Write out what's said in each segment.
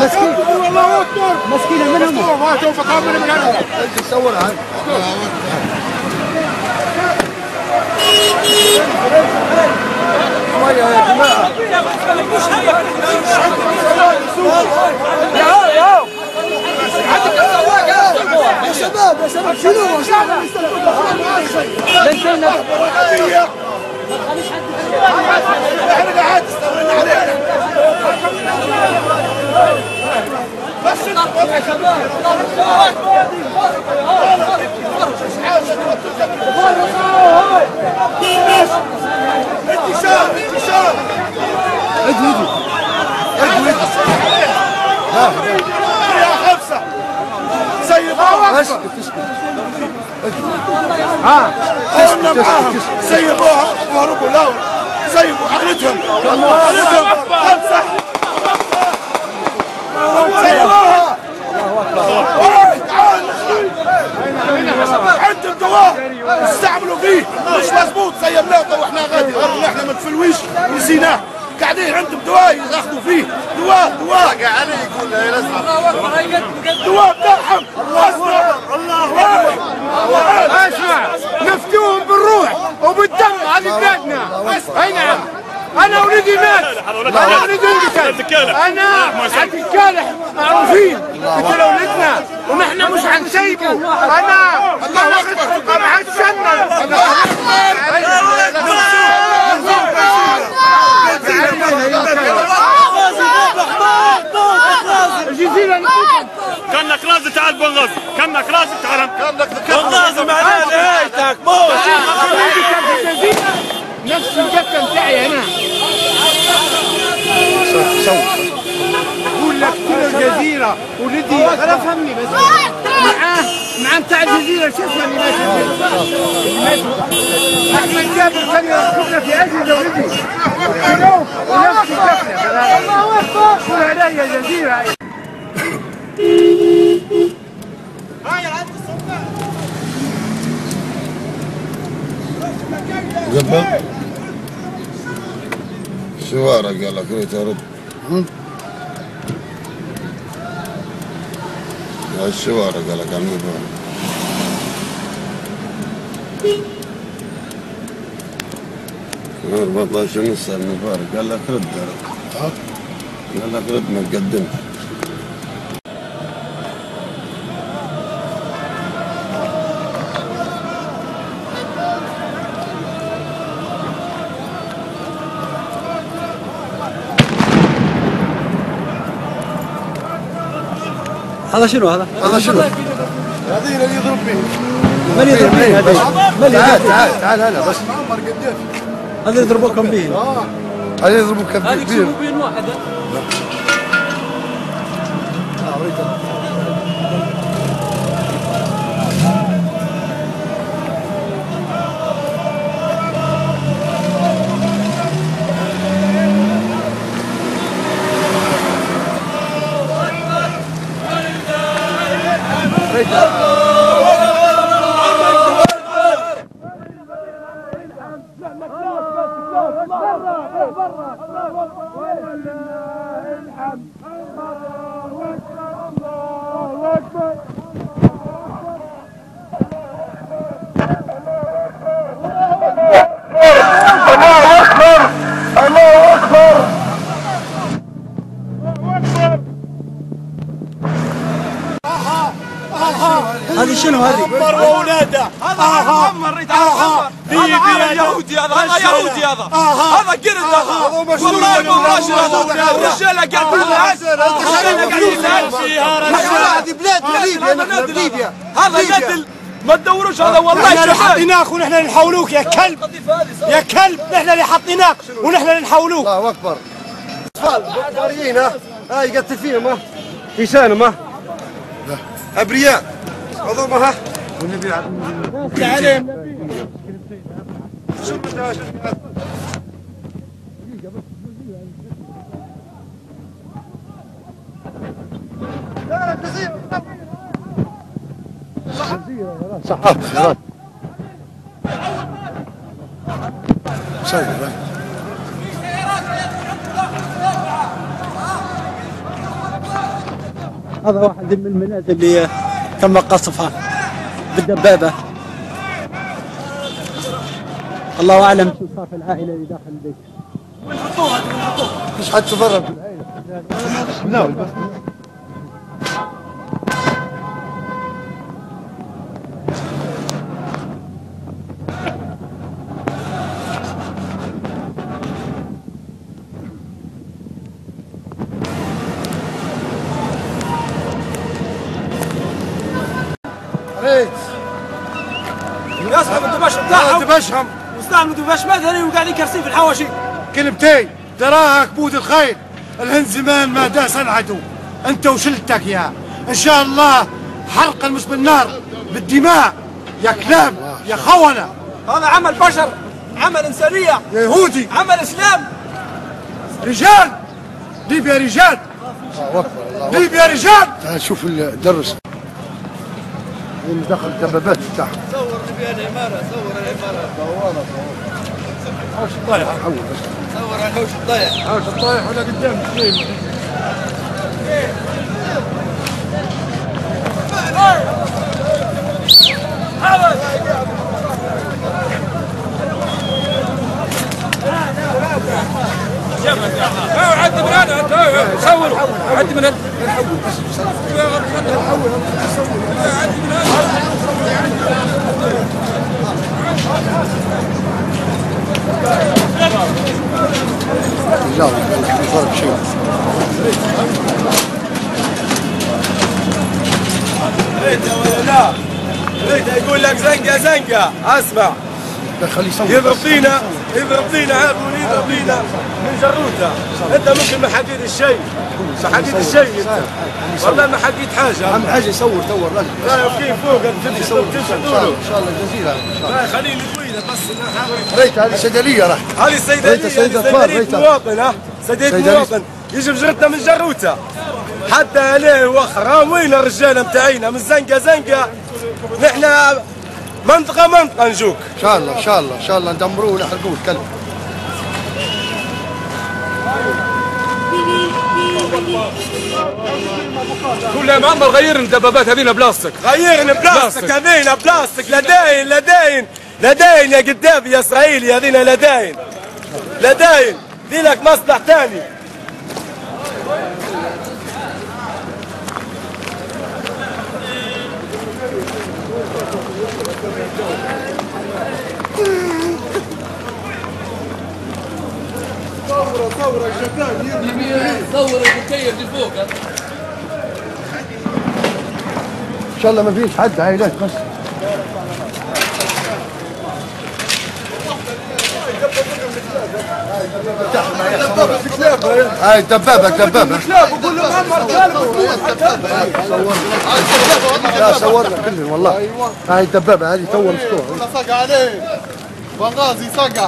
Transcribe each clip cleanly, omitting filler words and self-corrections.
مسكين الله اكبر مسكينه منهم ما شوف كامل من هنا تصورها شويه يا جماعه يا شباب يا شباب شنو احنا قاعد استولينا عليه بس يا شباب انتشار انتشار ادي يا خمسه سيبوها قلنا معاهم سيبوها وهربوا لا سيبوا عقلتهم خمسه سيبوها تعال عندهم دواء استعملوا فيه مش مضبوط سيبناه واحنا غادي احنا ما نفلويش نسيناه قاعدين عندهم دواء ياخذوا فيه دواء قاعد يقول دواء ترحم الله اكبر اسمع نفتوهم بالروح وبالدم هذه بلادنا اي نعم انا ولدي مات انا ولدي انقتل انا عبد الكالح معروفين قتلوا ولدنا ونحن مش حنسيبه انا حنسنن كانك لازم تعال بنغازي كانك لازم تعال بنغازي معناه نهايتك موت نفس الجثة بتاعي هنا بقول لك كل الجزيرة ولدي انا فهمني بس معاه بتاع الجزيرة شو اسمه اللي ماشي احمد جابر كان يركبنا في اجهزة ولدي ونفس الجثة الله اكبر كل هذه يا جزيرة قبل شوارع قال لك ريت ارد الشوارع قال لك عم يبغى 14 ونص المبارك قال لك رد قال لك رد ما قدمت هذا شنو هذا؟ هذا شنو؟ هذا اللي يضرب به من يضرب به هذا؟ تعال هلا بس هذا يضربوكم به هذا يضربوك به هذا يكسبوا به واحد هذه شنو هذه؟ عمر واولاده هذا عمر هذا يهودي هذا يهودي هذا قرد هذا والله مو راشد هذا الرجال هذه بلاد ليبيا هذا ندل ما تدوروش هذا والله احنا اللي حطيناك ونحن اللي نحولوك يا كلب يا كلب نحن اللي حطيناك ونحن اللي نحولوك الله اكبر اطفال بطاريين ها يقتل فيهم ها لسانهم ها ابرياء عظوم ها والنبي عليهم صح صح هذا واحد من المنازل اللي تم قصفها بالدبابة. الله أعلم شو صار في العائلة اللي داخل البيت. مش حد تفرج في العائلة. لا بس يصحب الدبش بتاعهم دبشهم واستعملوا دبش مدني وقاعدين كرسين في الحواشي. كلمتين تراها كبود الخيل. الهند زمان ما داس العدو. انت وشلتك يا ان شاء الله حرقا مش بالنار بالدماء يا كلاب يا خونة. هذا عمل بشر، عمل انسانيه، يا يهودي، عمل اسلام. رجال ليبيا رجال. ليبيا رجال. تعال شوف الدرس اللي دخل الدبابات بتاعهم. صور ليبيا العماره، صور العماره. حوش الطايح حول بس. صور على حوش الطايح. حوش الطايح ولا قدام اثنين. عدي من هنا انت صور عدي من هنا. لا ما فرق شيء. ريت يا ولد ريت يقول لك زنقه زنقه. اسمع يضرب فينا عارف يضرب فينا من جروته. انت ممكن ما حكيت الشيء، ما حكيت الشيء انت والله ما حكيت حاجه. اهم حاجه يصور لازم. لا كيف فوق تمشي يصور ان شاء الله جزيره. لا خليني طويله بس ريت هذه صيدليه راح. هذه صيدليه مواطن. ها صيدليه مواطن يجي بجرتنا من جروته حتى عليه وخرا. وين الرجاله متاعينا من زنقه نحن منطقه نجوك ان شاء الله ندمروه ونحرقوه الكلب. كل ما عمر غيرنا الدبابات هذينا بلاستيك. غيرنا بلاستيك هذينا بلاستيك. لداين يا قدامي يا اسرائيلي. هذينا لداين دي لك مصلح ثاني. صورة الشباب صور المكيف اللي فوق. ان شاء الله ما فيش حد عائلات بس. هاي دبابة لا صورنا كلهم والله. هاي الدبابة هذه تو مفتوحة. صقع عليه بنغازي صقع.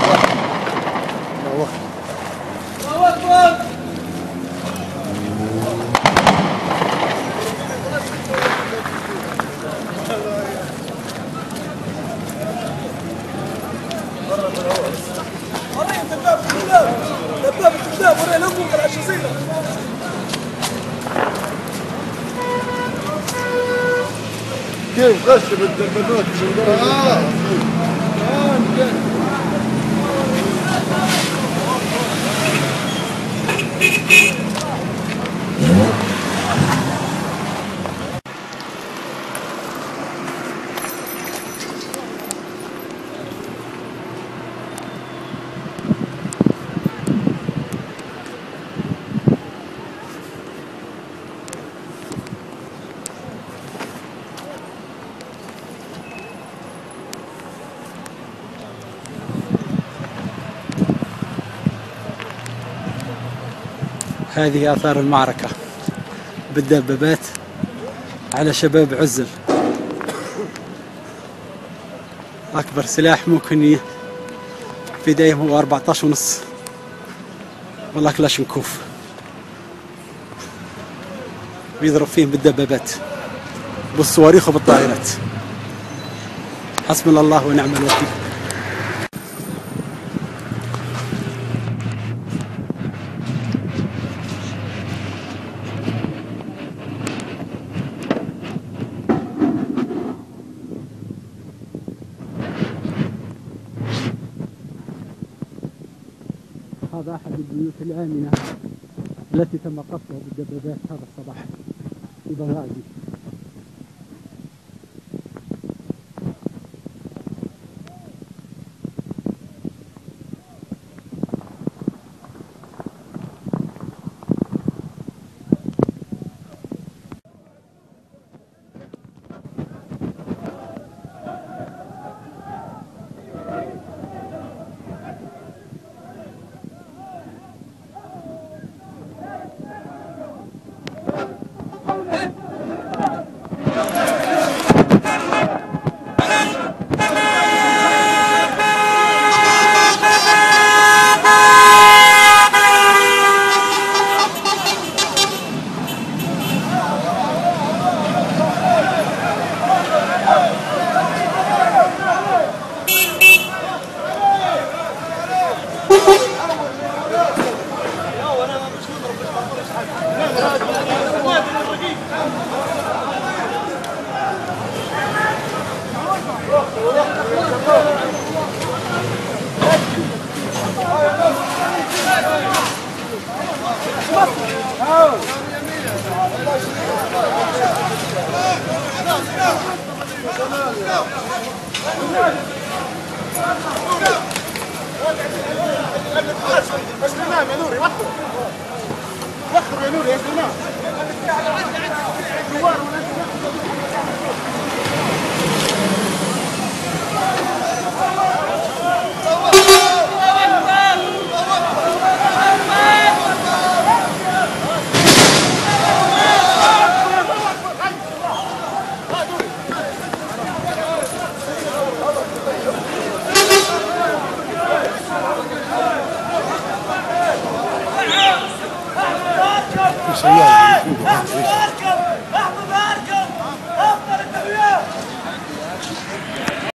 دبابة ورينا لهم العشيزينة. كيف غشم الدبابات هذه آثار المعركة بالدبابات على شباب عزل. أكبر سلاح ممكن في ايديهم هو 14.5 والله كلاشنكوف بيضرب فيهم بالدبابات بالصواريخ وبالطائرات. حسبنا الله ونعم الوكيل. هذا أحد البيوت الآمنة التي تم قصفها بالدبابات هذا الصباح في بنغازي. سيارة